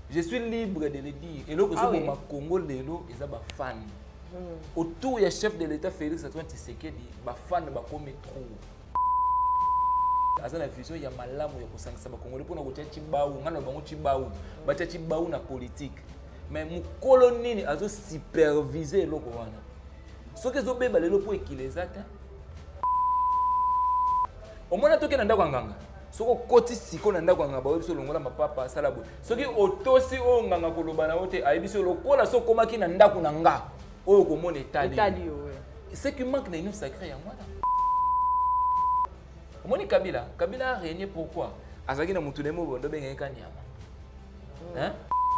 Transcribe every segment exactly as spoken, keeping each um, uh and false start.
Je suis libre de le dire. Et là, Ah oui. Congo, lelo, ils ont des fans. Autour, il y a chef de l'État Félix Antoine Tshisekedi, des fans, des comme trop. Dans la vision, il y a malamu, il y a kusangisa Congo. Pour nous, il y a Chibaou, il y a Chibaou, il y a Chibaou na politique. Mais mon colonie a supervisé le Rwanda. Ce que zobe balelo pour équilibrer. Au moins, tu es dans le soko koti siko na ndako ngaba obiso longola mapapa sala boy soki otosi o nganga koloba na ote ayibiso lokola soko maki na ndako na nga oyo komona etali etali ouais c'est qui manque na une sacré ya mwana omoni Kabila Kabila a régné pourquoi azaki na mutu nemo bondo benga kanyama hein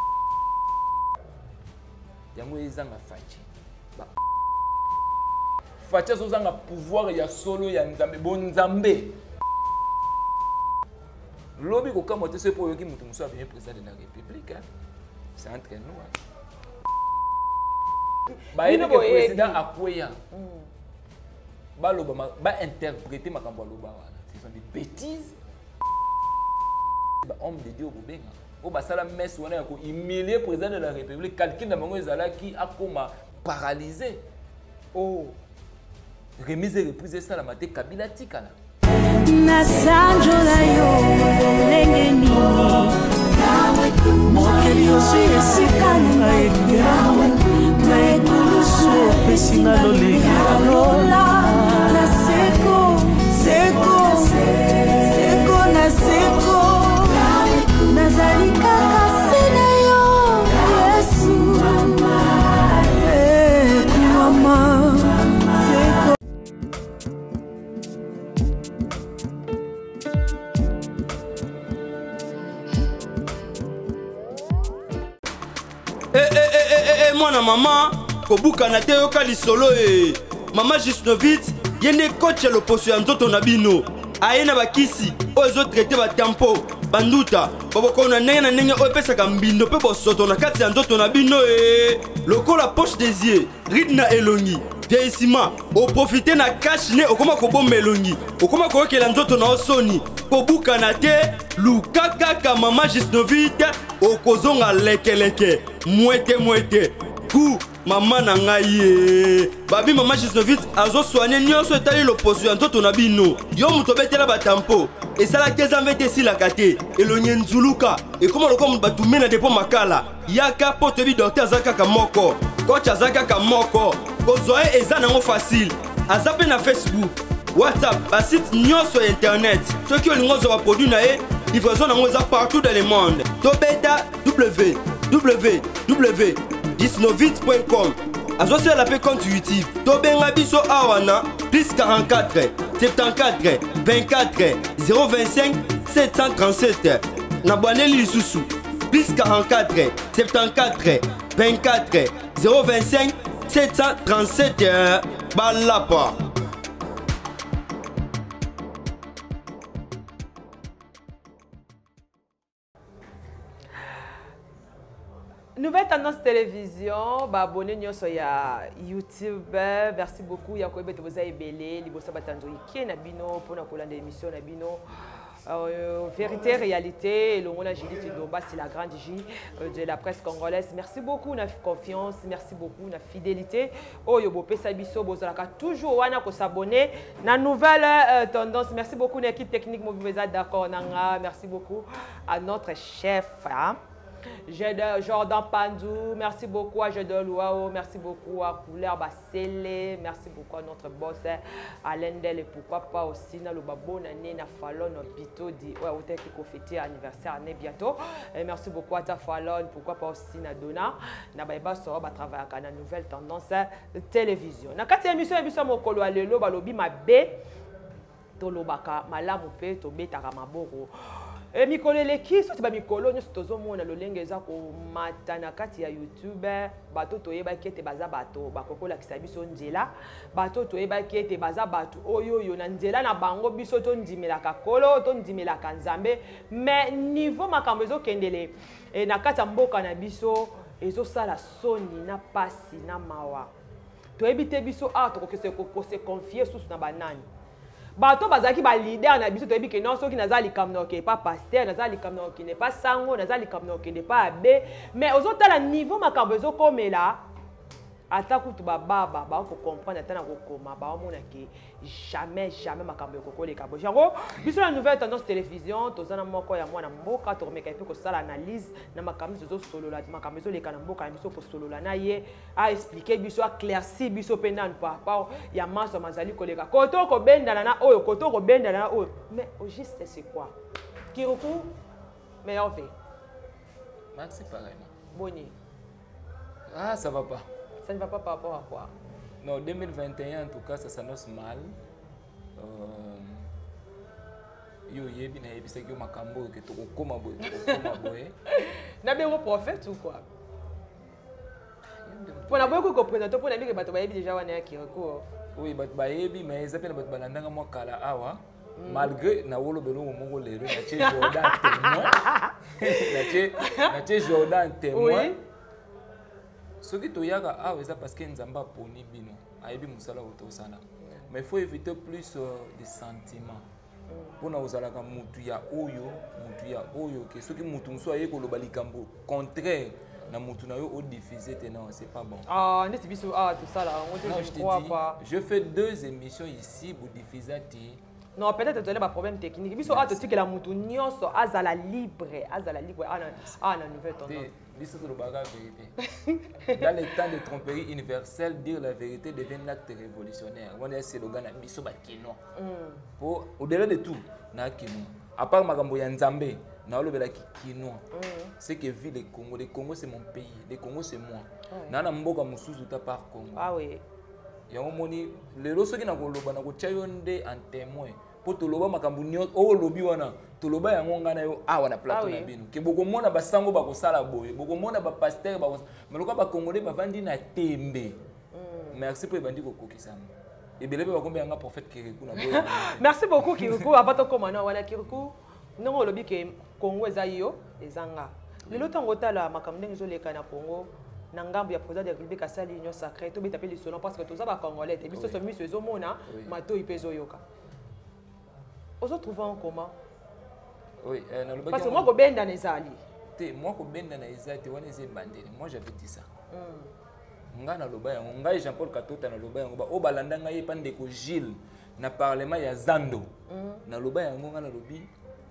yango ezanga fachi ba fachi so zanga pouvoir ya solo ya nzambe bon nzambe. Lobby ko kama te se po yoki mutu muso bien président de la République, c'est entre nous. Ba yene ko président akoya. Ba loba ba interpréter makambo loba wana. Ce sont des bêtises. Ba homme de Dieu ko benga. O ba sala messe wana ko humilier président de la République, quelqu'un na bango ezala ki akoma paralysé. Oh. Remise et reprise ça la maté Kabila tikala. Nasanjo la yo lenge nini mokeli yosi esikani maekela maekulusu pesinga lolenge lola na seko seko seko na seko nazali kaka sina yo Yesu mama seko. Eh eh eh eh eh mwana mama kobuka na te yoka lisolo eh mama Jusnovitz yende coach ya loposo ya nzoto na bino aye na bakisi oyo ezo traité ba tempo banduta boboko na ndenge na ndenge oyo pesaka mbindo pe bosoto na kati ya nzoto na bino eh lokola poche des yeux ride na elongi vieillissement oprofite na cash ne okoma kobomba elongi okoma koyokela nzoto na osoni kobuka na te luka kaka mama Jusnovitz okozonga lekeleke mwete mwete ku mama na ngai ye babi mama Jusnovitz azo soigner nyonso etali loposo ya nzoto na bino yo muto betela batampo esalaki ezambe te esilaka te elongi nzuluka ekoma lokola mutu batume na depo makala yaka po toyebi docteur aza kaka moko coach aza kaka moko kozwa ye eza nango facile aza mpe na Facebook WhatsApp basite nyonso ya internet soki olingi ozwa baproduit na ye livraison nango eza partout dans le monde tobeta w w w point jusnovitz point com azosala mpe compte YouTube tobenga biso awa na plus quarante-quatre soixante-quatorze vingt-quatre zéro vingt-cinq sept cent trente-sept na bwaneli lisusu plus quarante-quatre soixante-quatorze vingt-quatre zéro vingt-cinq sept cent trente-sept balapa. Nouvelle tendance télévision, bah abonnez nous sur YouTube. Merci beaucoup. Il y a quoi que vous avez belé, les bossa batanzo qui na bino pour na colonne d'émission na bino. Vérité, réalité, le mot la Julie Tidomba, c'est la grande J de la presse congolaise. Merci beaucoup na confiance, merci beaucoup na fidélité. Oh yo bopé sabiso bozalaka toujours wana ko s'abonner na nouvelle euh, tendance. Merci beaucoup na équipe technique Mouveza d'accord nanga. Merci beaucoup à notre chef hein? Jordan Pandou, merci beaucoup à Jedon Louao, merci beaucoup à Couleur Bassele, merci beaucoup à notre boss Alain Del et pourquoi pas aussi na le bonne année na Fallon Bito di ouais au tel qui fêter anniversaire année bientôt. Et merci beaucoup à ta Fallon, pourquoi pas aussi na Dona na Baiba sera ba travailler à la nouvelle tendance télévision. Na kati émission émission mokolo alelo balobi mabe to lobaka malamu pe to betaka maboko. Et mikolo leki so tiba mikolo nyo tozo mona lolenge za ko mata na kati ya YouTube bato toyeba kete baza bato bakokola kisabiso nzela bato toyeba kete baza bato oyo yo na nzela na bango biso to ndimelaka kolo to ndimelaka nzambe mais niveau makambo ezo kendele e na kati ya mboka na biso ezo sala soni na pasi na mawa toyebi te biso a to ko se confier sous na banani bato bazaki ba leader na biso to yebi ke non soki nazali comme non ke pas pasteur nazali comme non ke n'est pas sango nazali comme non ke n'est pas abbé mais ozotala niveau makambo ezokomela ata kutu bababa ba ko comprendre ata na kokoma ba omona ke jamais jamais makambo ekokoleka bo jango biso la nouvelle tendance télévision tozana moko ya mwana mboka to remeka ipe ko sala analyse na makambo zo solola makambo zo leka na mboka na biso ko solola na ye a expliquer biso a claircir biso pe nan par rapport ya maso mazali koleka koto ko bendana na oyo koto ko bendana na oyo mais au juste c'est quoi Kiruku meilleur fait Merci pareillement. Boni. Ah, ça va pas. Ça ne va pas par rapport à quoi? Non, deux mille vingt et un en tout cas, ça s'annonce mal. Euh, yo yebi na yebi c'est que makambo que to koma boy, koma boy. Na bien au prophète ou quoi? Pour la boy ko présenter pour na bien que bato ba yebi déjà wana ki ko. Oui, bato ba yebi mais ça peut bato balandanga mo kala awa. Malgré na wolo belo mo lelo na che Jordan témoin. Na che na che Jordan témoin. Ce qui est là, c'est parce que nous avons poni bino, aibi musala otosala. Mais il faut éviter plus euh, des sentiments. Pour nous allons comme mutu ya oyo, mutu ya oyo que ce qui mutu soit yeko lobali kambo contraire na mutu na yo o diffuser non, c'est pas bon. Ah, n'est-ce pas ah tout ça là, on te je crois pas. Je fais deux émissions ici pour diffuser ti. Non, peut-être que tu as un problème technique. Biso a que la mutu nyonso azala libre, azala libre ah ah na nouvelle tendance. Dans les temps de tromperie universelle, dire la vérité devient un acte révolutionnaire. On est slogan à biso ba kino. Pour au-delà de tout, na kino. À part makambo ya Nzambe, na lo bela kino. C'est que vit le Congo. Le Congo c'est mon pays. Le Congo c'est moi. Na na mboka mususu ta par Congo. Ah oui. Ya omoni le loso ki na ko loba na ko chayonde en témoin. Po to loba makambo nyot o lobi wana. Toloba yango ngana yo awa na plateau na bino ke boko mona basango bako sala boye boko mona ba pasteur bako meloka ba congolais ba vandi na tembe merci pour bandi ko kokisama ebele ba kombe yanga prophète Kirikou na boye merci beaucoup Kirikou abato komana wana Kirikou non lobi ke Congo ezayo ezanga lelo tango tala makambo ndenge zoleka na Congo na ngambo ya président de la République asali union sacrée to beta pe lisolo parce que toza ba congolais te biso so miso ezomona mato ipezo yoka ozo trouver en comment? Oui, euh, parce que moi, je suis dans les alliés. Moi, je suis dans les alliés. Moi, j'avais dit ça. Je suis Jean-Paul Katota. Je suis Pandeko Gilles. Na parlement ya Zando. Na loba ya ngonga na lobi.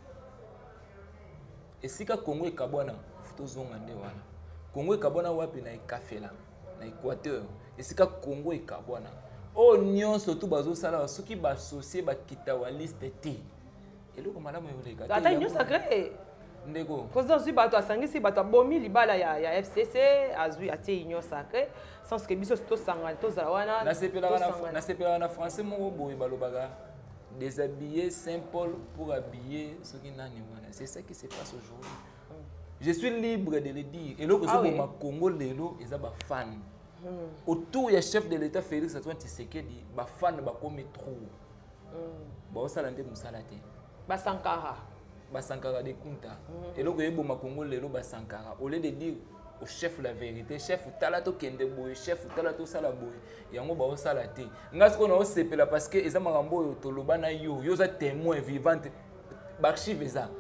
Esika Congo e Kabwana. Futo zonga nde wana. Congo e Kabwana wapi na Ekafela. Na Équateur. Esika Congo e Kabwana. O nyonso tu bazo sala soki ba associé ba kitawaliste te. Eloko malamu yoleka. Ata union sacrée. Ndeko. Président zui bato asangisi bato bomi libala ya ya F C C azui atie union sacrée sans que biso to sangana to zala wana. Na sepela na na sepela na français mo boy balobaga déshabiller Saint-Paul pour habiller soki nani wana. C'est ça qui se passe aujourd'hui. Je suis libre de le dire. Eloko so bo ma Congo lelo eza ba fan. Autour ya chef de l'État Félix Antoine Tshisekedi ba fan ba komi trop. Ba osala nde musala te. Ba Sankara. Ba Sankara de Kunta. Et donc yebo makongo lelo ba Sankara. Au lieu de dire au chef la vérité, chef talato kende boy, chef talato sala boy. Yango ba osala te. Ngasko na osepela parce que eza makambo yo toloba na yo, yo za témoin vivante. Ba archive eza.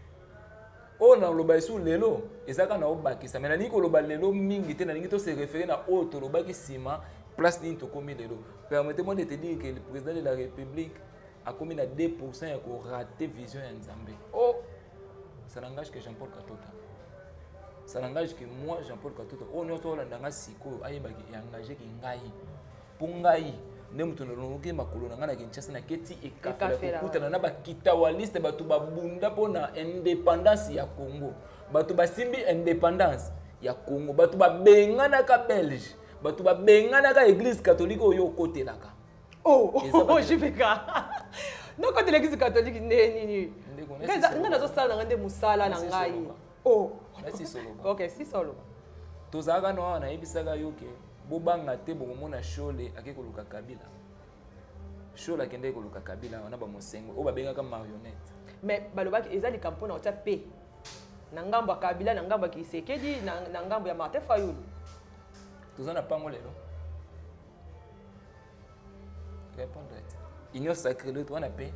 O na loba isu lelo, eza kana obakisa. Mais na niko loba lelo mingi te na ningi to se référer na o toloba ki sima place ni to komi lelo. Permettez-moi de te dire que le président de la République a commis à deux pour cent et a raté vision en Zambie. Oh, ça n'engage que Jean-Paul Katota. Ça n'engage que moi, Jean-Paul Katota. Oh, nous sommes dans un siko, aïe, qui est engagé qui ngaï. Pour ngaï, nous sommes dans un colonne, on a une chasse na keti et café. Écoute, on a ba kitawaliste, ba tu ba bunda pour na indépendance ya Congo. Ba tu ba simbi indépendance ya Congo. Ba tu ba benga na ka Belge. Ba tu ba benga na ka église catholique yo côté là. Oh, oh, je vais pas. Non, quand l'église catholique n'est ni. Nga nazo sala ngande musala na ngai. Oh. Merci solo. OK, si solo. Tozaga no na ebisaka yoke. Bobanga te bokomona shole akekoluka Kabila. Shole akende koluka Kabila wana ba mosengo. O babenga ka marionnette. Mais balobaki ezali kampona ota pe. Na ngambo Kabila na ngambo Kisekedi na ngambo ya Martin Fayulu. Tozana pango lelo. Répondre. union sacrée l'autre on a paix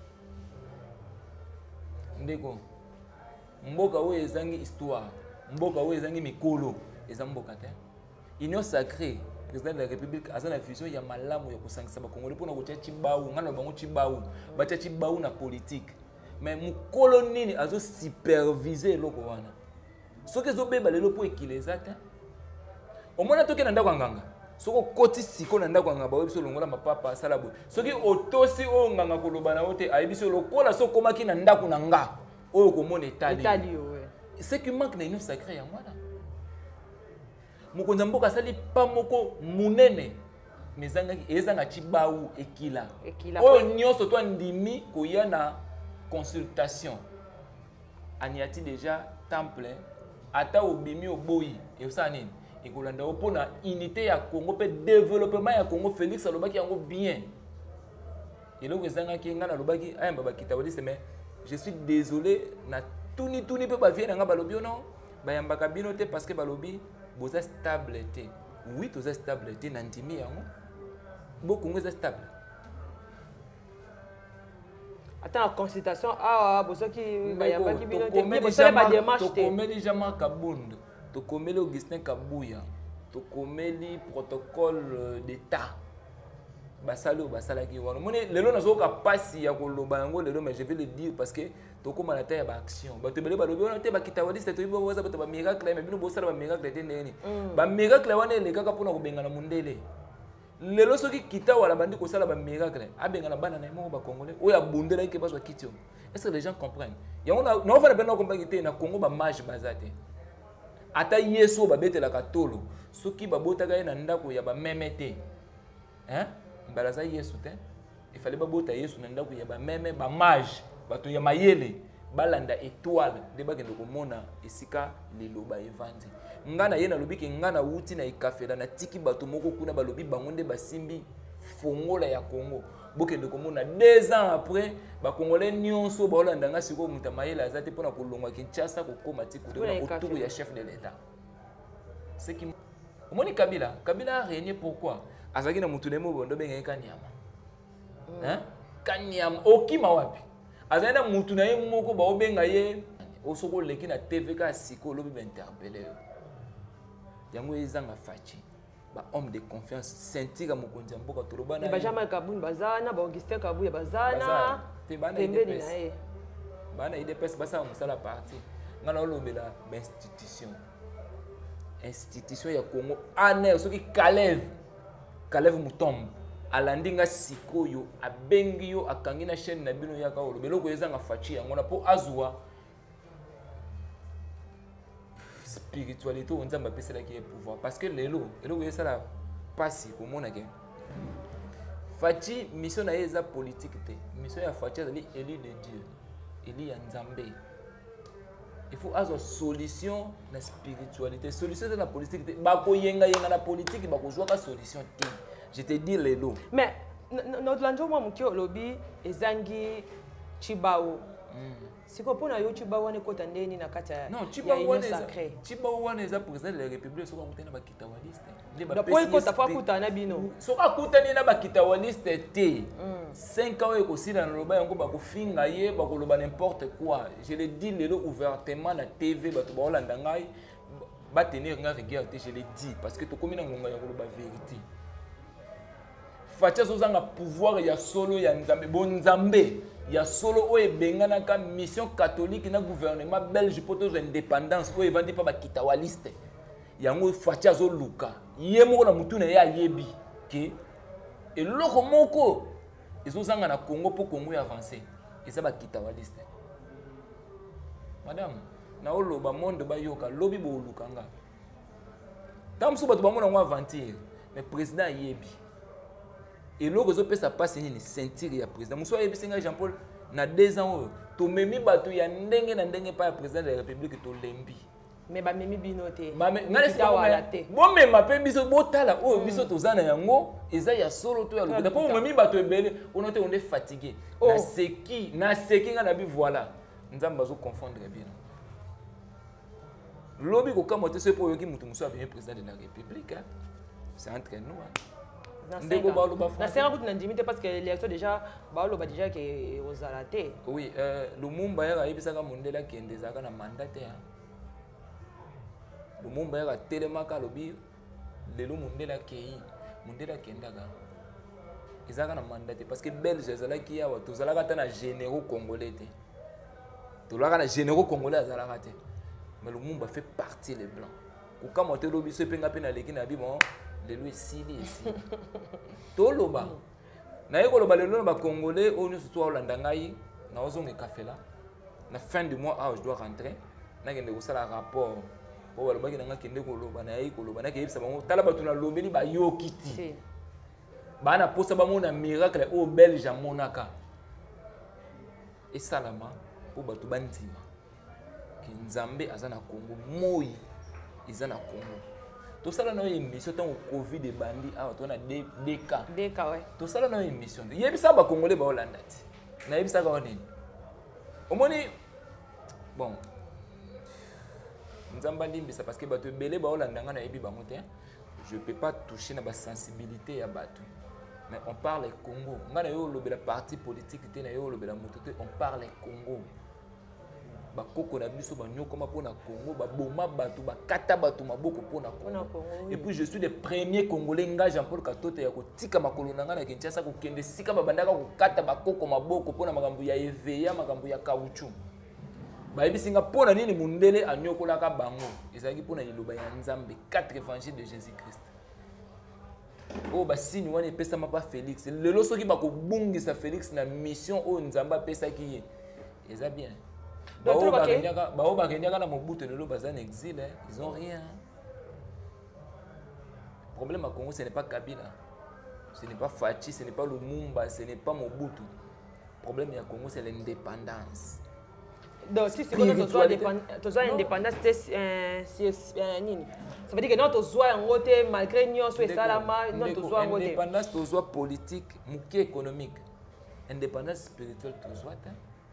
ndeko mboka oyo ezangi histoire mboka oyo ezangi mikolo eza mboka te union sacrée président de la république a une vision ya malamu ya kosangisa ba congolais pona kotia chibawu ngana bango chibawu batia chibawu na politique mais mukolo nini azo superviser eloko wana soki ezobeba lelo po ekileza te omona toke na ndako nganga soko koti siko na ndako nganga bawebiso longola mapapa asala boye soki otosi oyo nganga koloba na ote ayebiso lokola so komaki na ndako na nga oyo komona etali etali ouais c'est qui manque na union sacrée ya mwana mokonza mboka asali pa moko munene mezangaki ezanga chibawu ekila oyo nyonso to ndimi koya na consultation aniati déjà temple ata obimi oboyi eosala nini ekolanda opona unité ya Congo pe développement ya Congo Félix alobaki yango bien eloko ezangaki nga nalobaki ayamba bakita walise mais je suis désolé na tuni tuni pe bavie nanga balobi non bayambaka bino te parce que balobi boza stable te oui toza stable te na ndimi yango bo Congo eza stable attends la consultation ah bozo ki bayambaki bino te mais bozo ba démarche te to komeli Jean Kabondo to komeli Augustin Kabuya to komeli protocole d'état basalo basalaki wana moni lelo nazoka pasi ya koloba yango lelo mais je vais le dire parce que to koma na taille ba action ba tebele ba lobi wana te ba kitawaliste to ibo waza ba miracle mais bino bosala ba miracle te neni ba miracle wana elekaka pona kobengana mundele lelo soki kitawala bandi kosala ba miracle abengana bana na mo ba congolais oya bundela ike bazwa kitio est-ce que les gens comprennent yango na na ofana bena comprendre te na Congo ba mage bazate ata yeso ba betela katolo soki ba botaka na ndako ya ba memete hein balaza yesu te il fallait ba bota yesu na ndako ya ba meme ba mage bato ya mayele balanda étoile de bakende komona esika liloba evandi ngana yena lobiki ngana wuti na ikafela na tiki bato moko kuna balobi bango nde basimbi fongola ya Congo bokende komona deux ans après ba congolais nyonso ba olanda nga siko muta mayele azate pona kolongwa Kinshasa kokoma tiku autour ya chef de l'état c'est qui omoni Kabila Kabila a régné pourquoi azaki na mutu nemo bondo benga kanyama hein kanyama okima wapi azana mutu na ye moko ba obenga ye osoko leki na T V ka siko lobi ba interpeller yango ezanga fachi ba homme de confiance sentir mokonza mboka toloba na ba Jean Kabound bazana ba Augustin Kabuya bazana te bana idepes bana idepes basa musala parti ngana olobela ba institution institution ya Congo ane soki Kalev Kalev Mutombo alandinga sikoyo abengi yo akangi na chaîne na bino yaka olobelo ko ezanga fachi yango na po azwa spiritualité on nzamba pesela ki pouvoir parce que lelo lelo ko esala pasi ko mona ke fachi mission na eza politique te mission ya fachi ezali élu de Dieu élu ya nzambe il faut avoir solution na spiritualité solution de la politique ba ko yenga yenga na politique ba ko jouer ka solution te je te dis lelo mais notre lanjo moi mukio lobby ezangi chibawo siko pona yo chibawo ne kota ndeni na kata non chibawo wana sacré chibawo wana eza président de la république soko kutana ba kitawaliste le ba pesi kota fa kutana bino soko kutana na ba kitawaliste te cinq ans eko sila na loba yango ba ko finga ye ba ko loba n'importe quoi je le dis lelo ouvertement na T V ba to ba olanda ngai ba tenir nga rigueur te je le dis parce que to komina ngonga ya ko loba vérité facha zozanga pouvoir ya solo ya nzambe bon nzambe ya solo oye bengana ka mission catholique na gouvernement belge poto zo indépendance oye vandi pa ba kitawaliste yango facha zo luka ye moko na mutu na ya yebi ke eloko moko ezozanga na Congo po Congo ya avancer eza ba kitawaliste madame na oloba monde ba yoka lobi bo lukanga tamsu bato bamona ngo aventure mais président yebi et l'autre zo pesa passe ni sentir ya président muso yebisinga Jean Paul na deux ans to memi bato ya ndenge na ndenge pa président de la république to lembi mais ba memi binote ngana sika wala te bo mema pe biso botala o biso tozana yango eza ya solo to ya lokuta po memi bato ebele on te on est fatigué na seki na seki ngana bi voilà nzamba zo confondre bien lobi ko kamote se po yoki mutu muso a bien président de la république c'est entre nous ndeko baoloba na cinq ans na ndimi te parce que l'élection déjà baoloba déjà que ozala te. Oui, euh Lumumba ya yebisaka mondela kende zaka na mandat te. Lumumba ya telemaka lobi lelo mondela kei mondela kendaka. Ezaka na mandat te parce que belge ezalaki ya wa tozalaka ta na généraux congolais te. Tolaka na généraux congolais azalaka te. Mais Lumumba fait partie les blancs. Kuka moto lobi se penga pe na leki na bi bon lelo esili esi. Toloba. Na yeko loba lelo ba congolais onu surtout Holanda ngai na ozonga kafela. Na fin du mois ah je dois rentrer. Na kende ko sala rapport. O wala baki nanga kende ko loba na yeko loba na ke yebisa bango tala batu na lobeli ba yokiti. Bana posa ba mona miracle o belge monaka. Et salama o batu bandima. Nzambe azana Congo moi izana Congo to sala na émission tant Covid et bandi ah to na D K D K ouais to sala na émission yebisa ba congolais ba Holanda ti na yebisa ka onini omoni bon nzamba ndimbisa parce que bato belé ba Holanda nga na yebi ba moté je peux pas toucher na ba sensibilité ya bato mais on parle Congo nga na yo lobela parti politique te na yo lobela moto te on parle Congo. Bakoko na biso banyoko ma pona Congo ba boma batu ba kata batu maboko pona Congo. Et puis je suis le premier Congolais nga Jean-Paul Katoto ya kotika makolo nanga na Kinshasa ko kende sika babandaka ko kata bakoko maboko pona makambo ya eveya makambo ya kauchu. Ba ebisinga pona nini mundele anyokola ka bango ezaki pona liloba ya Nzambe quatre évangiles de Jésus-Christ. Oh ba sini wana pesa mapa Félix lelo soki ba ko bungisa Félix na mission o Nzamba pesa ki eza bien. Ils ont rien. Le problème à Congo, ce n'est pas Kabila, ce n'est pas Fachi, ce n'est pas Lumumba, ce n'est pas Mobutu. Le problème à Congo, c'est l'indépendance. Donc, si c'est que nous avons l'indépendance, ça veut dire que nous avons voté malgré nous, nous avons l'indépendance, nous avons politique, économique. Indépendance spirituelle, nous avons.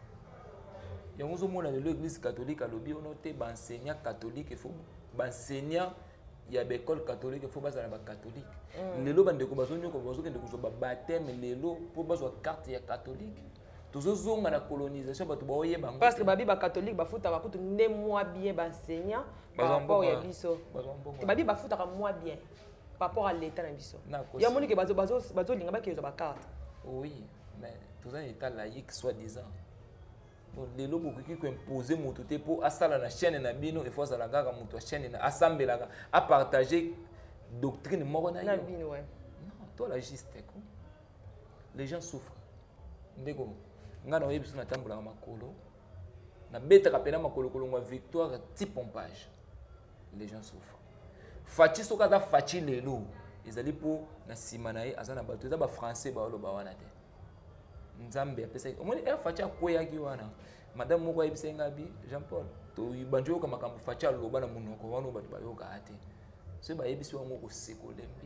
Il y a l'église catholique à l'objet, on a des enseignants catholiques, il faut des enseignants, il y a des écoles catholiques, il faut des catholiques. Les lots de combatants, ils ont des baptêmes, les lots pour des cartes catholiques. Tous les hommes à la colonisation, parce que les Bible catholiques, ils font des mois bien enseignants par rapport à l'Église. Les Bible font moins bien par rapport à l'État. Il y a des gens qui ont des cartes. Oui, mais tout un État laïque, soi-disant. Les lobes qui ont imposé mon tout pour asala la chaîne na bino il faut la gaga mon chaîne na assembler la à partager doctrine morona na bino ouais non toi la juste les gens souffrent ndeko ngana yebiso na tambola makolo na beta kapena makolo kolongwa victoire ti pompage les gens souffrent fachi soka za fachi lelo ezali pour na simanaye azana bato za ba français ba lo ba wana te Nzambe apesa omoni e facha koya ki wana madame moko ayibisenga bi Jean-Paul to banjo ka makambo facha loba na munoko wana bato bayoka ate so ba yebisi wango ko sekolembi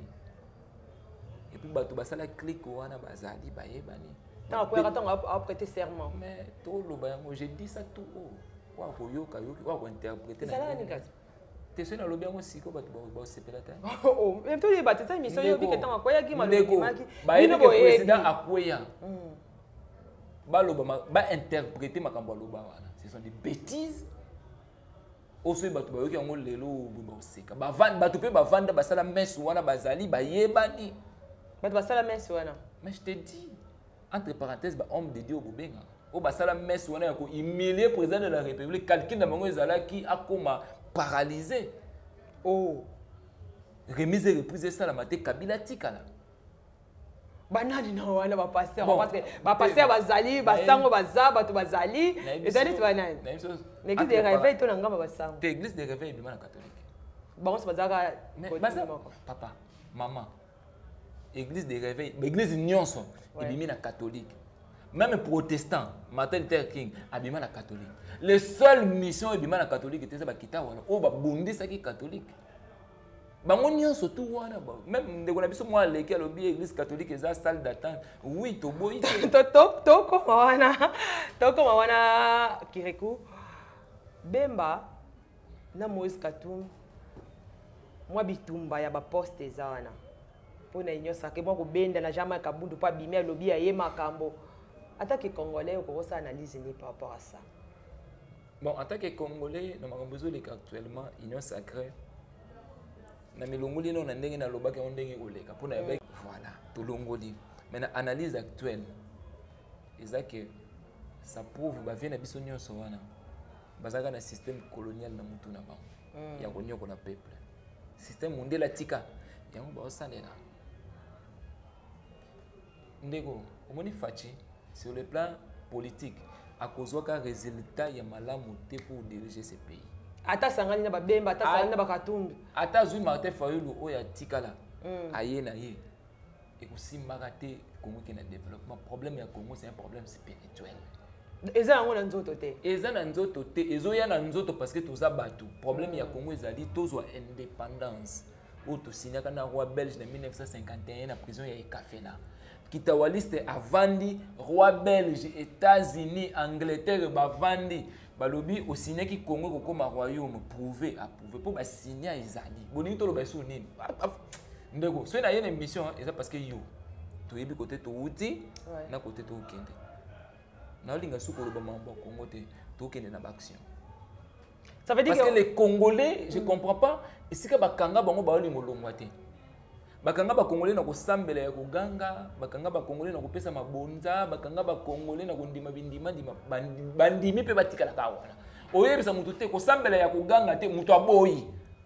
et puis bato basala clic wana bazali bayebani tant ko ya tant a prêter serment mais to loba yango j'ai dit ça tout haut wa ko yoka yoki wa ko interpréter na ni kasi te so na lobi yango siko bato ba sepelata oh même to ba tesa mission yo bi ke tant ko ya ki malobi maki bino bo président akoya baloba ba interpréter makambo loba wana ce sont des bêtises oso bato ba yoki yango lelo ba oseka ba vanda bato pe ba vanda basala messe wana bazali ba yebani bato basala messe wana mais je te dis entre parenthèses ba homme de Dieu bobenga o basala messe wana ko humilier président de la République quelqu'un na bango ezalaki akoma paralysé oh remise et reprise ça la maté Kabila tikala banani na wana ba passer parce que ba passer bazali basango baza bato bazali ezali tu banani l'église de réveil to na ngamba basango l'église de réveil bima na catholique bon ça bazaka papa maman église de réveil l'église nyonso ebimi na catholique même protestant Martin Luther King abima na catholique les seules missions ebima na catholique était ça ba kita wana o ba bondisa ki catholique bango nyonso tout wana ba même ndeko na biso moi leki alobi église catholique eza salle d'attente oui to boyi to to to ko wana to ko wana Kirikou Bemba na Moïse Katumbi moi bitumba ya ba poste eza wana pour na union sacrée moi ko benda na jamais kabundu pas bimé lobby ya makambo attaque congolais ko ça analyse ni par rapport à ça. Bon, en tant que Congolais, nous avons besoin de actuellement union sacrée. Na milongoli non ndenge na lobaka ndenge oleka pour na voilà, tout longoli. Mais l'analyse actuelle, c'est que ça prouve que vient na biso nyonso wana. Bazaka na système colonial na mutu na bango. Ya konyoko na peuple. Système mondial atika. Yango ba osalela. Ndego, omoni fachi sur le plan politique. À cause d'un résultat, il y a malamu pour diriger ce pays. Ata sangani na babemba, ata sangani na bakatumbi. Ata zui Martin Fayulu oya tikala. Aye na ye. Et aussi marate Congo qui na développement. Problème ya Congo c'est un problème spirituel. Eza yango na nzoto te. Eza na nzoto te. Ezo ya na nzoto parce que toza batu. Problème ya Congo ezali tozwa indépendance. Ou to signaka na roi belge en mille neuf cent cinquante et un na prison ya Ekafena. Kitawaliste avandi roi belge États-Unis Angleterre bavandi balobi au signé qui Congo ko koma royaume prouver approuver pour ba signer ezali boni to lo ba so nini ndeko so na yene mission eza parce que yo to yebi côté to uti na côté to kende na linga suko lo ba mambo Congo te to kende na action. Ça veut dire parce que, que les Congolais je comprends pas esika bakanga bango ba lingo longwa te. Bakanga ba Congolais na ko sambela ya kuganga, bakanga ba Congolais na ko pesa mabonza, bakanga ba Congolais na ko ndima bindima ndima bandimi pe batikala ka wana. Oyebisa mutu te ko sambela ya kuganga te mutu aboyi.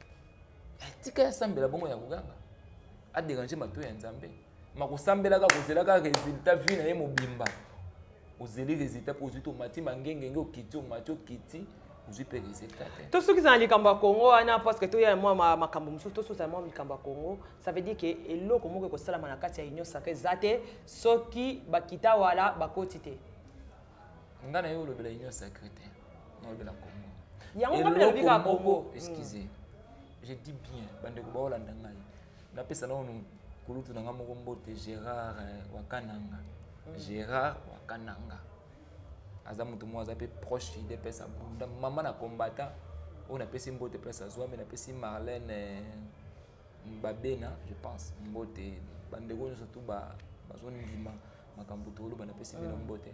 Tika ya sambela bongo ya kuganga. A déranger mato ya Nzambe. Ma ko sambela ka ko zela ka résultat vi na ye mobimba. Ozeli résultat pour tout mati mangenge ngo kiti o macho kiti. Tout ce qui est dans le Congo, parce que tout y a moi ma cambo musu tout ça moi mikamba Congo, ça veut dire que elo komo ko sala manakati ya union sacrée zate soki bakita wala bakotite. Ngana yo le bela union sacrée non le bela Congo. Yango ba bela bika Congo, excusez. Je dis bien bande ko ba Holanda ngai. Na pesa na onu kulutu na ngamo mbote Gérard Wakananga. Gérard Wakananga. Aza mutu mwaza pe proche de pesa bunda maman na combattant on a pesi mbote pesa zwa mais na pesi Marlène Mbabena je pense mbote bandeko surtout ba bazoni ndima makambo tolo bana pesi bena mbote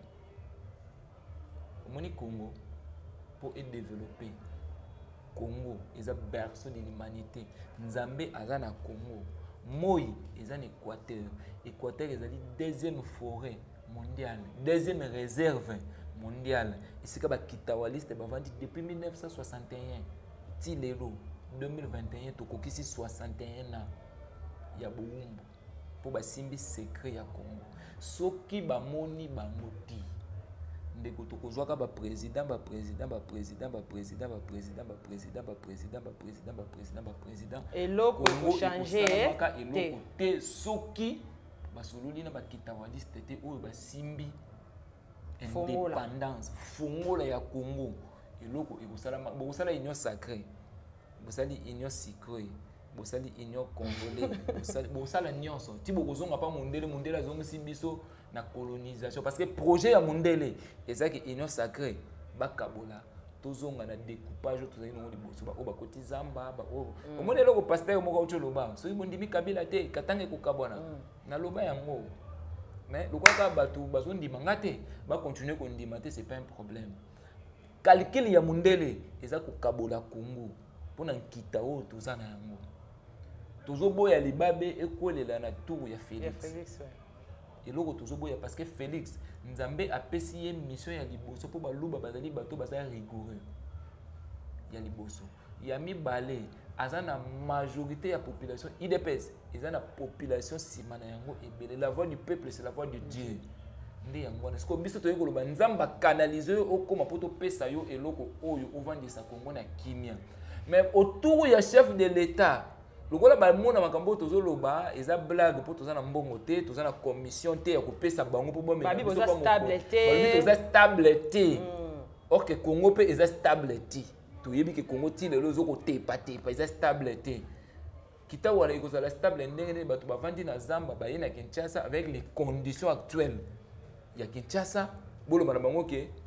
omoni Congo pour être développé Congo est un berceau de l'humanité. Nzambe aza na Congo moi est un Équateur Équateur est la deuxième forêt mondiale deuxième réserve mondiale. Ici, que Kitawaliste bavandi depuis mille neuf cent soixante et un. Tilelo deux mille vingt et un, tokokisi soixante et un ans. Ya boumbu pour basimbi secret ya Congo. Soki bamoni bamoti. Ndeko tokozwaka ba président, ba président, ba président, ba président, ba président, ba président, ba président, ba président, ba président, ba président. Et loko ko changer te te soki basololi na ba Kitawaliste te oyo basimbi indépendance fongola ya Congo eloko ekosala bosala union sacrée bosali union sacrée bosali union congolais bosala bosala nyonso ti bokozonga pa mondele mondele azongisi biso na colonisation parce que projet ya mondele ezaki union sacrée bakabola tozonga na découpage tozali no liboso ba oba koti zamba ba o omone eloko pasteur moko ocholoba so ibondimi kabila te katange kokabwana na loba yango. Mais le quoi batu bazon di mangate ba continuer kon di maté c'est pas un problème. Calcul ya mundele eza ko kabola Congo pona nkita o tozana yango. Tozo boya libabe ekolela na tour ya Félix. Félix ouais. Et loko tozo boya parce que Félix Nzambe a pesi mission ya liboso po baluba bazali bato bazali rigoureux. Ya liboso. Ya mi balé azana majorité ya population I D P S ezana population simana yango ebele la voix du peuple c'est la voix de Dieu ndi yango na siko biso toyeko loba nzamba canaliser okoma poto pesa yo eloko oyo ovandisa Congo na kimia mais autour ya chef de l'état lokola ba mona makambo tozo loba eza blague po tozana mbongo te tozana commission te ya kopesa bango po bomela biso ba stabilité ba biso stabilité or que Congo pe eza stabilité toyebi ke Congo ti lelo zoko tepa tepa eza stabilité kita wala ekozala stable ndenge bato bavandi na zamba bayena Kinshasa avec les conditions actuelles ya Kinshasa bolo bana bango ke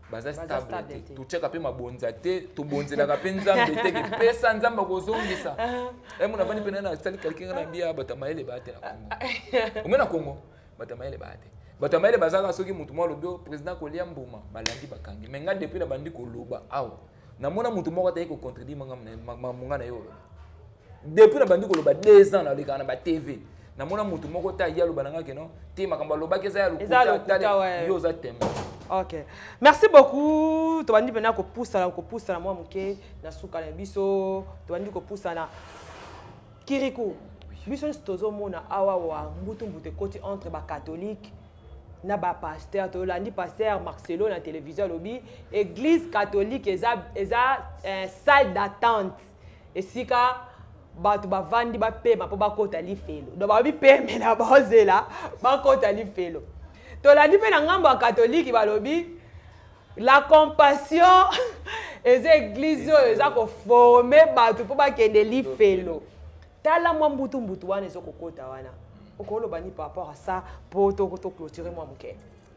baza stable te tocheka pe mabonza te tobonzelaka pe nzambe te ke pesa nzambe kozongisa e mona bani pe na stali quelqu'un na bia batamayele ba te na Congo omena Congo batamayele ba te batamayele bazaka soki mutu mwa lobio président Kolia Mbuma balandi bakangi menga depuis na bandi koloba aw na mona mutu moko ta ko contredire manga munga na yo depuis na bandi koloba deux ans na leka na ba T V na mona mutu moko ta ya loba nanga ke no te makamba loba ke za ya lokuta yo za tema. Ok. Merci beaucoup. Tu vas dire que tu pousse na ko pousse na moi muke na suka na biso. Tu vas dire que pousse na Kirikou. Biso stozo mona awa wa mbutu mbute koti entre ba catholique na ba pasteur to landi pasteur Marcelo na télévision lobby église catholique eza eza un salle d'attente. Esika batu bavandi ba pema po bakota lifelo. Do ba bi pema na bazela bakota lifelo. To la dit na ngambo catholique balobi la compassion les églises eza ko former batu po ba kende lifelo tala mwa mbutu mbutu wana ezo kokota wana okolo bani par rapport à ça pour to to clôturer moi muke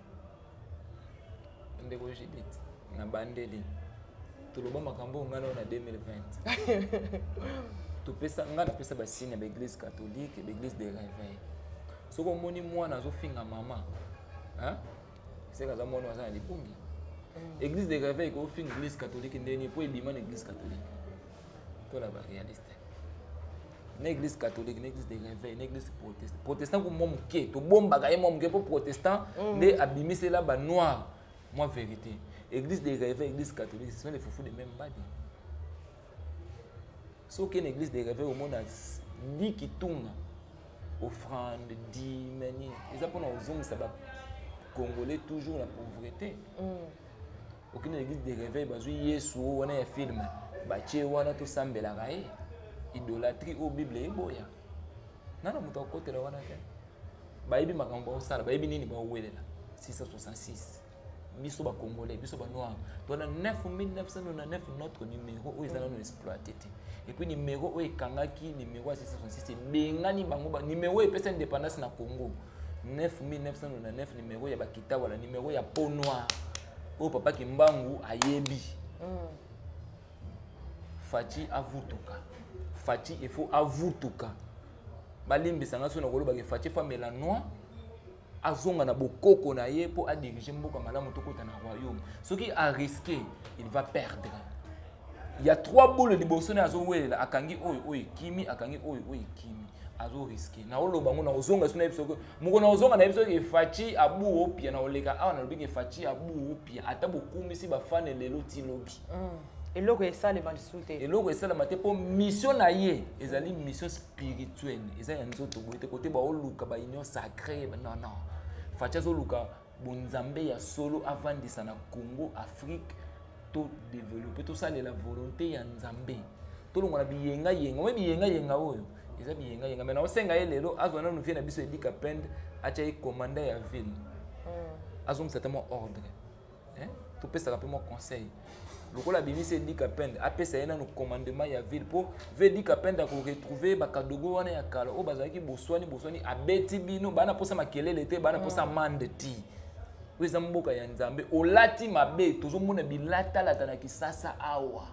ndeko jidit na bandeli to loba makambo ngana na deux mille vingt to pesa ngana pesa ba signe ba église catholique ba église des réveils soko moni mwana zo finga mama. Hein? C'est quand on a dit bon. Église des réveils qu'on fait une église catholique ndeni pour éliminer une église catholique. Toi là-bas réaliste. Une église catholique, une église des réveils, une église protestante. Protestant comme mon muké, to bon bagaille mon muké pour protestant, les abîmer c'est là-bas noir. Moi vérité. Église des réveils, église catholique, ce sont les foufous de même badi. Sauf qu'une église des réveils au monde a dit qui tourne offrande, dîmes, ils apprennent aux hommes ça va. Congolais toujours la pauvreté. Mm. Aucune église de réveil, bah Yesu, on a un film, bah tu on a tout semblé la raie, idolâtrie au Bible et boya. Non non, muto côté là on a fait. Bah ibi makambo sala, bah ibi nini bah ouele là, six cent soixante-six. Biso ba Congolais, biso ba noir. Donc neuf mille neuf cent quatre-vingt-neuf notre numéro où ils allont nous exploiter. Et puis numéro où est kangaki numéro six cent soixante-six, c'est bengani bango ba numéro est personne indépendance na Congo. neuf mille neuf cent quatre-vingt-neuf numéro ya bakita wala numéro ya peau noire o papa Kimbangu ayebi mm. Fati avutuka Fati il faut avutuka balimbi sanga so na koloba ke Fati fa melanois azonga na bokoko na ye po a diriger mboka malamu to kota na royaume ce qui a risqué il va perdre. Il y a trois boules de bossone azo wela akangi oy oy kimi akangi oy oy kimi azo risqué na olo bango na ozonga suna episode muko na ozonga na episode ke Fati abu opia na oleka awa na lobi ke Fati abu opia ata bokumi si ba fan lelo ti lobi mm. eloko esale malisuté eloko esale mate po mission na ye ezali mission spirituelle eza ya nzoto boite côté ba oluka ba union sacrée non non Fati azo luka bonzambe ya solo avandisa na Congo Afrique to développer tout ça la volonté ya nzambe to longo na biyenga yenga we biyenga yenga oyo eza biyenga yenga mais na osenga ye lelo azwana nous vient na biso Edika Pende acha commandant ya ville mm. azong certainement ordre hein to pesa rapidement conseil lokola bimisi Edika Pende apesa yena no commandement ya ville pour Edika Pende ko retrouver ba kadogo wana ya kala o bazaki boswani boswani abeti bino bana posa makelele te bana posa mande ti weza mboka ya nzambe olati mabe tozomona bilata lata na kisasa awa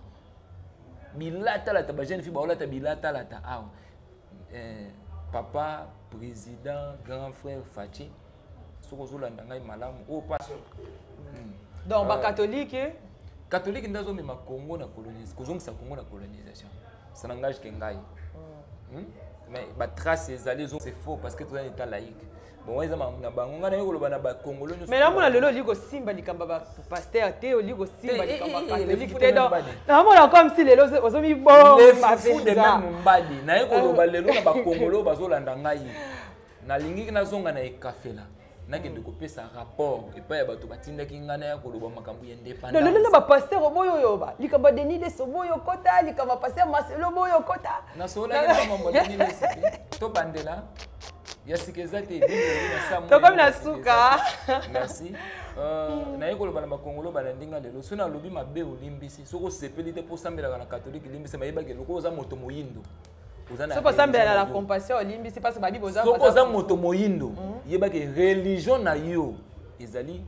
bilata lata ba jeune fille ba olata bilata lata awa eh, papa président grand frère Fati soko zolanda ngai malamu o pasteur mm. donc ba catholique catholique ndazo me makongo na colonisation kozongisa Congo na colonisation ça n'engage que ngai mm. hmm? mais ba trace ezali c'est faux parce que tout est état laïque. Bon, ils ont na bango ngana yoko loba na ba Congolais. Mais là mona lelo liko simba likamba ba pasteur te liko simba likamba catholique te donc. Na mona comme si lelo ozomi bon ma fou de même mbadi. Na yoko loba lelo na ba Congolais bazolanda ngai. Na lingi na zonga na ekafela. Na ke de kopesa rapport et pas ya bato batindaki ngana ya koloba makambu ya indépendance. Non non ba pasteur oboyo yoba. Likamba Denis de Soboyo kota likamba pasteur Marcelo boyo kota. Na sola na mambo Denis de to bandela. Yasikizate to comme na suka merci euh na yeko loba na bakongolo bana ndinga lelo sona lobi mabe olimbisi soko sepelite po sambela na catholique limbisi mayeba ke loko za moto moyindo ozana soko sambela la compassion olimbisi parce que babi boza soko za moto moyindo yeba ke religion na yo ezali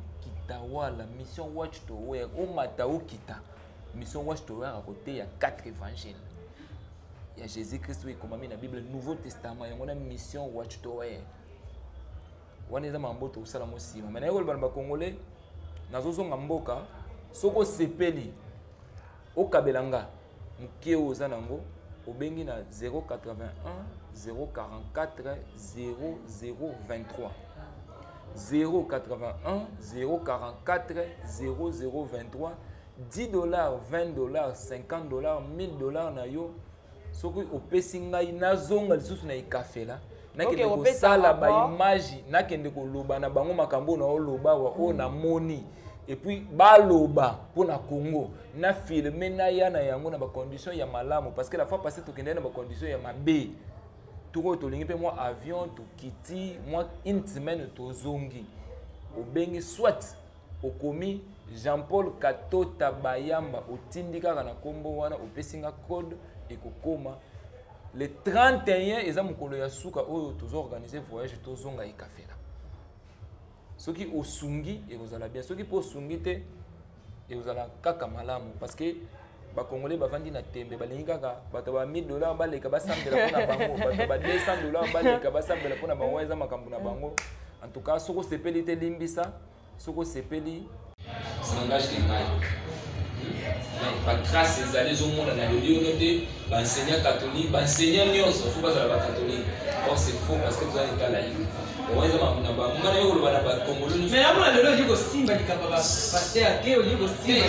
tawala mission watch to wear o matao kita mission watch to wear à côté ya quatre évangiles. Il y a Jésus-Christ qui comme na Bible Nouveau Testament il y a une mission watch to wear. Wana eza mamboto usala mosima. Mais na yoko bana ba congolais nazozo ngamboka soko sepeli o kabelanga mukie oza nango obengi na zéro quatre-vingt-un zéro quarante-quatre zéro zéro vingt-trois zéro quatre-vingt-un zéro quarante-quatre zéro zéro vingt-trois dix dollars vingt dollars cinquante dollars mille dollars na yo soki opesi ngai nazonga lisusu na ikafela nakende kosala baimage nakende koloba na bango makambo na oloba wa o na moni et puis baloba pour na Congo na filmer na ya na yango na ba condition ya malamu parce que la fois passée to kende na ba condition ya mabe tout to lingi pe moi avion to kiti moi une semaine to zongi obengi soit okomi Jean-Paul Katota Bayamba otindika na kombo wana opesinga code ekokoma le trente et un eza mukolo ya suka oyo tozo organiser voyage tozonga ikafela soki osungi ekozala bien soki po sungi te ekozala kaka malamu parce que ba congolais bavandi na tembe balingi kaka bato ba mille dollars baleka basambela pona bango bato ba deux cents dollars baleka basambela pona bango eza makambo na bango en tout cas soko sepeli te limbisa soko sepeli ça engage que ngai ba grâce ezali zo mona na lelo te ba enseignant catholique ba enseignant nyonso faut pas ba catholique or c'est faux parce que vous avez été laïque. Mais là, on a le lieu Simba qui capable passer à Théo lieu Simba.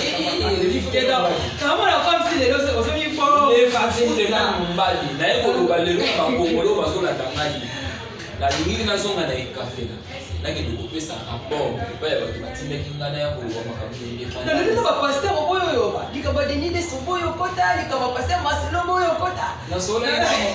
Comment la femme si les deux on se dit pas les femmes de la Mbali. Na eko ba lelo ba Kongolo ba zo la tangani. La lingi na zonga na café là. Na ke de couper ça rapport. Pas ya ba timeki ngana ya ko ba makambo ngi pa. Na lelo ba passer oboyo yo ba. Likaba de ni de soboyo kota, likaba passer maselo boyo kota. Na sona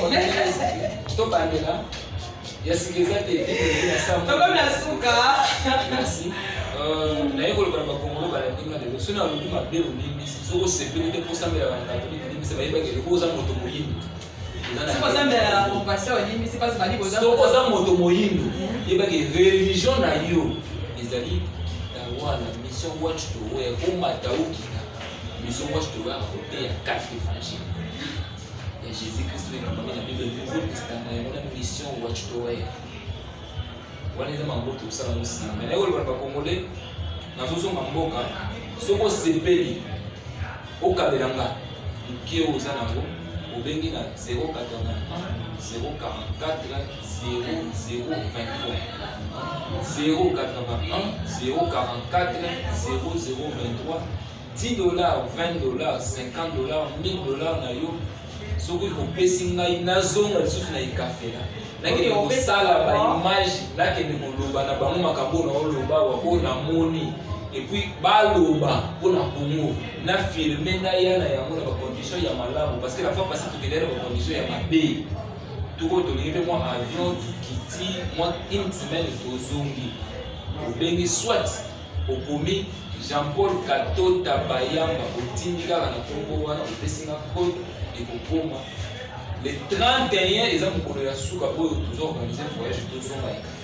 na to bandela. Yes, les gars, t'es comme la souka. Merci. Euh, na yeko le baba Congo ba la ndinga de sona lu ma be olimi so se pelite pour ça mais la catholique dit c'est pas que le cause moto moyini. C'est pas ça mais on passe olimi c'est pas ça bali boza. So cause moto moyini. Yeba que religion na yo ezali tawa la mission watch to wear ko matauki. Mission watch to wear côté ya quatre évangiles. Jésus-Christ est dans la Bible du Nouveau Testament et on a une mission watch to wear. On est dans mambo tout ça aussi. Mais là où le papa congolais, dans son mamboka, soko sepeli au kabelanga, qui est aux anango, au bengi na zéro quatre-vingt-un zéro quarante-quatre zéro zéro vingt-trois zéro quatre-vingt-un zéro quarante-quatre zéro zéro vingt-trois dix dollars vingt dollars cinquante dollars mille dollars na yo. Soki opesi ngai nazonga lisusu na ikafela nakende kosala baimage nakende koloba na bango makambo na oloba wa na moni et puis baloba mpona Congo na filme na ya na yango na bacondition ya malamu parce que la fois passée tokendele na bacondition ya mabe toko tolingi mpe mwa avion kiti mwa une semaine tozongi obengi soit okomi Jean-Paul Katota Bayamba otindi kaka na kombo wana opesinga code ekokoma le trente et un eza mokolo ya suka oyo toujours organiser voyage tozonga ekafe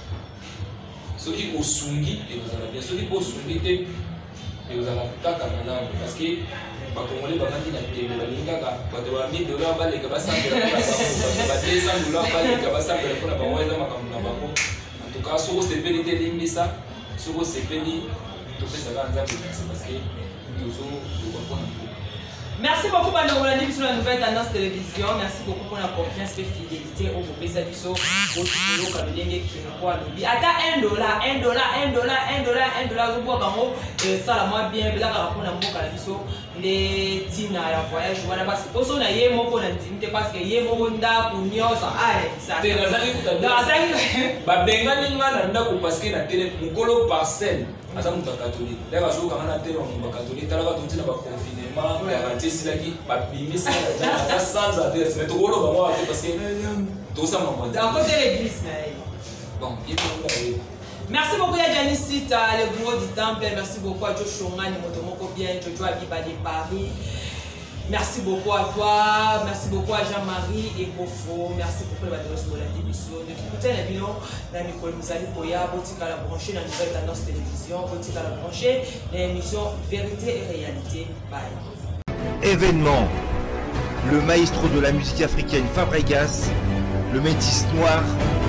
soki osungi ekozala bien soki mpo osungi te ekozala kaka malamu parce que bakongole bavandi na tembe balingi kaka bato ba mille dollars baleka basambela mpona bango bato ba deux cents dollars baleka basambela mpona bango eza makambo na bango en tout cas soki osepeli te limbisa soki osepeli topesaka nzambe parce que tozoloba mpona Merci beaucoup pour nous sur la nouvelle tendance télévision. Merci beaucoup pour la confiance et fidélité au Bobesa Biso. Au studio Kabelenge qui nous croit nous dit. Attends un dollar, un dollar, un dollar, un dollar, un dollar. Je vois comment ça la moi bien. Là quand on a mon Kalabiso, les tina la voyage. Voilà parce que aussi on a yé mon qu'on a dit parce que yé mon onda pour nyo ça. Allez ça. C'est la zali pour ta. La zali. Bah benga ninga nanda ko parce que na télé mukolo parcelle. Asa muta catholique. Là quand on a na télé on muta catholique. Tala quand on dit na ba confinement. Garantie si la qui ba bimisa ça sans adresse. Mais tout le monde va voir parce que tout ça m'a dit. Dans côté l'église là. Bon, il faut. Merci beaucoup à Janicita, le gros du temple. Merci beaucoup à Joshua Ngani Motomoko bien, Jojo Abiba de Paris. Merci beaucoup à toi, merci beaucoup à Jean-Marie et Kofo, merci beaucoup à la émission de Kikuta et Bino, dans Nicole Mouzali Koya, Botika la brancher dans la nouvelle tendance télévision, Botika la brancher dans l'émission Vérité et Réalité. Bye. Événement. Le maestro de la musique africaine Fabregas, le métis noir.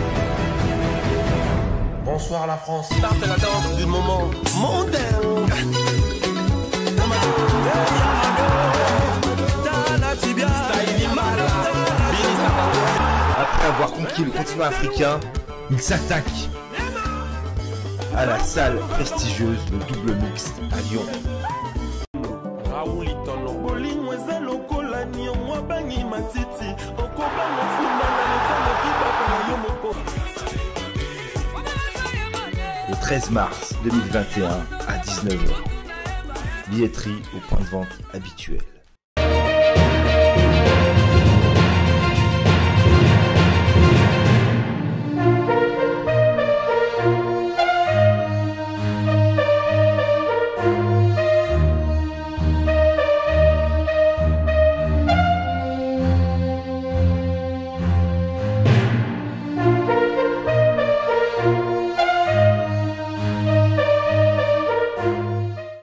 Bonsoir la France. Ça c'est la danse du moment mondain. Après avoir conquis le continent africain, il s'attaque à la salle prestigieuse de Double Mix à Lyon. Le treize mars deux mille vingt et un à dix-neuf heures. Billetterie au point de vente habituel.